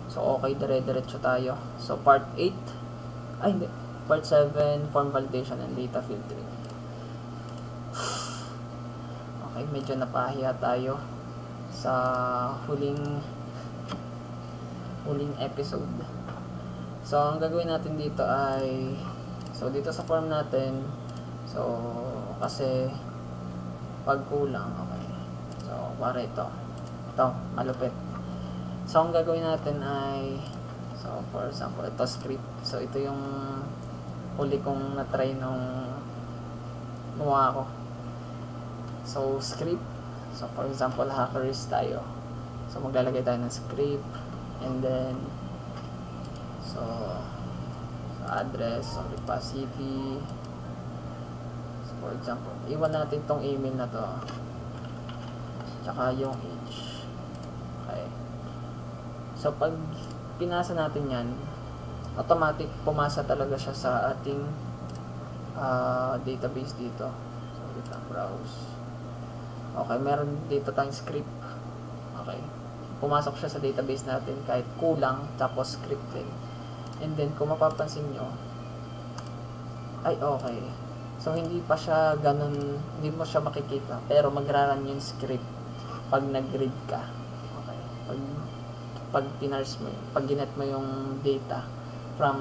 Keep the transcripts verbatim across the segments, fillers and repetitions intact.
So, okay, dire-diretso tayo. So, part eight, ay hindi, part seven, form validation and data filtering. Okay, medyo napahiya tayo sa huling huling episode. So, ang gagawin natin dito ay, so, dito sa form natin, so, kasi, pag kulang, okay. So, para ito. Ito, malupit. So, ang gagawin natin ay, so, for example, ito script. So, ito yung huli kong na-try nung gumawa ko. So, script. So, for example, hackers tayo. So, maglalagay tayo ng script. And then, so, so address, so, capacity. So, for example, iwan natin tong email na to. Tsaka yung age. Okay. So, pag pinasa natin yan, automatic pumasa talaga siya sa ating uh, database dito. So, dito browse. Okay, meron dito tayong script. Okay. Pumasok siya sa database natin kahit kulang, tapos scripted. And then, kung mapapansin nyo, ay okay. So, hindi pa siya ganun, hindi mo siya makikita, pero magra-run yung script pag nag-read ka. Okay. Pag, pag pinarse mo, pag ginet mo yung data from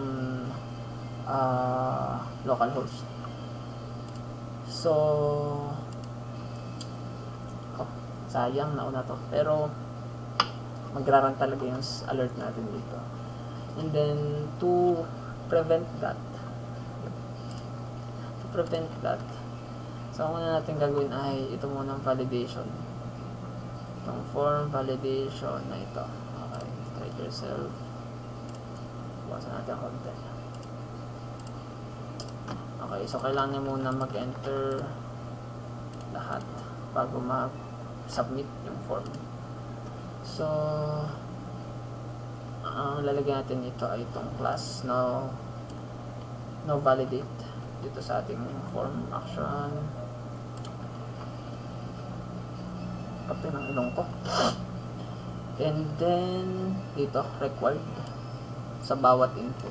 uh, localhost. So, oh, sayang, nauna to. Pero, magra-run talaga yung alert natin dito. And then, to prevent that, to prevent that, so, ang una natin gagawin ay ito muna ang validation. Itong form validation na ito. Okay, try yourself. Bukasan natin ang content. Okay, so kailangan nyo muna mag-enter lahat bago mag-submit yung form. So, ang lalagyan natin ito ay itong class no, no validate dito sa ating form action. Kapit ng ilong ko. And then, dito, required sa bawat input.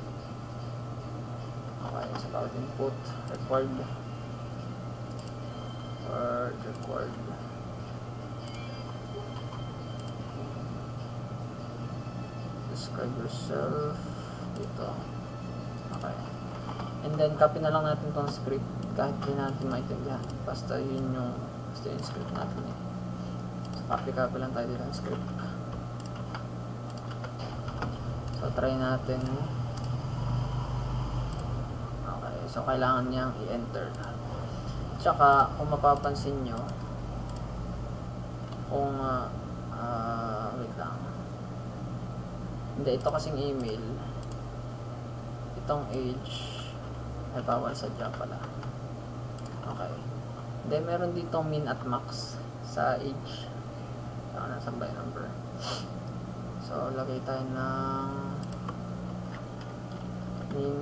Okay, sa bawat input, required. Word, required. Describe yourself. Dito. Okay. And then, copy na lang natin itong script kahit hindi natin maintindihan. Basta yun yung, basta yung script natin eh. So, copy-copy lang tayo dito ng script. So, try natin. Okay. So, kailangan niyang i-enter. Tsaka, kung mapapansin nyo, kung, uh, uh, wait lang. Hindi, ito kasing email. Itong age, ay bawal sadya pala. Okay. Hindi, meron ditong min at max sa age. So, nasa by number. So, lagay tayo ng min.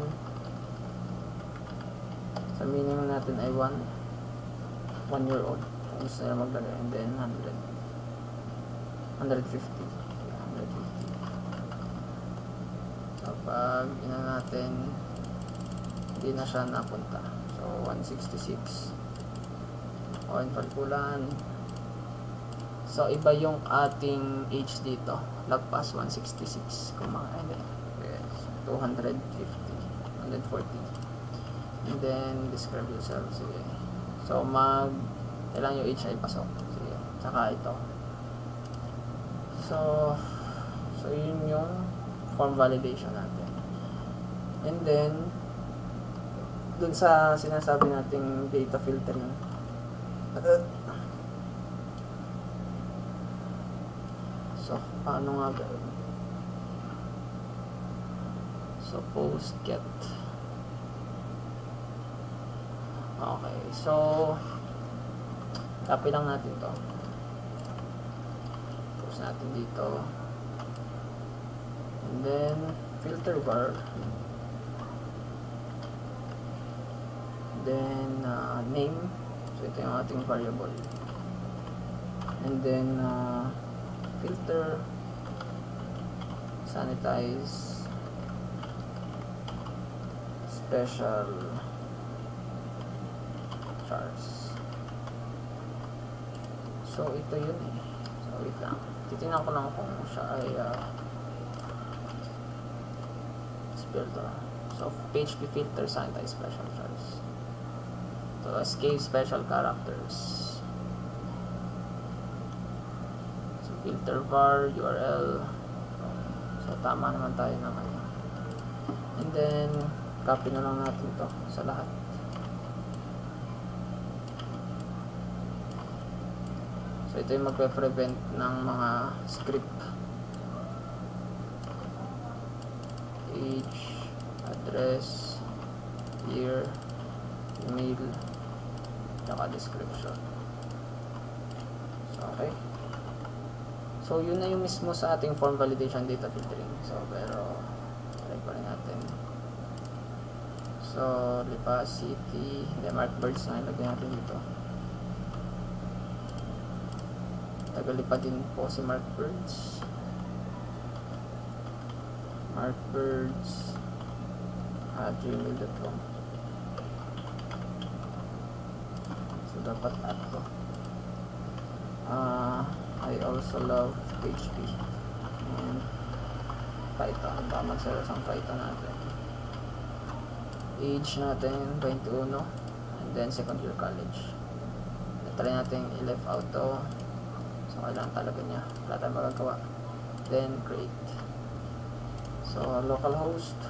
Sa minimum natin ay one. one year old. Kung gusto nila maglagay. And then, one hundred. one hundred fifty. one hundred fifty. So, pag ina natin, hindi na siya napunta. So, one sixty-six. O, infalkulan. So, iba yung ating age dito. Lagpas one sixty-six. Kung mga, hindi. Yes. two fifty. one forty. And then, describe yourself. Sige. So, mag, kailangan yung age ay pasok. Sige. Tsaka ito. So, so, yun yung form validation natin. And then, dun sa sinasabi nating data filtering, uh, so, paano nga gawin? So, post get. Okay, so, copy lang natin to. Post natin dito. And then, filter bar. Then, uh, name. So, ito yung ating variable. And then, uh, filter sanitize special chars. So ito yun eh. So wait lang, titingnan ko lang kung siya ay uh, filter. So P H P filter sanitize special chars. So escape special characters. So filter var U R L. So tama naman tayo naman. And then copy na lang natin to sa lahat. So ito yung magpe-prevent ng mga script. Age, address, year, email, saka description. So okay. So yun na yung mismo sa ating form validation data filtering. So pero try pa rin natin. So lipa city, the mark birds na ilagay natin dito. Tagalipa din po si mark birds. mark birds at gmail dot com. So dapat at to. Uh, I also love P H P and Python. Tama sa isang Python natin. Age natin twenty-one, and then second year college. Try natin i-left out to. So kailangan talaga niya, wala tayong magagawa. Then create. So localhost,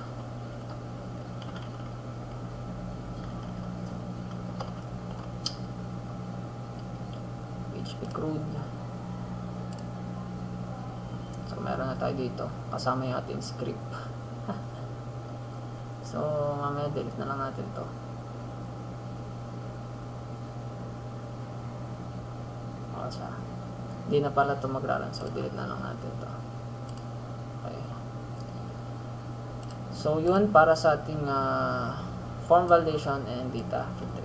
P H P crude. So meron na tayo dito, kasama yung ating script. So mamaya delete na lang natin to. O siya, hindi na pala ito magraran, so delete na lang natin to. Okay. So yun para sa ating uh, form validation and data filtering.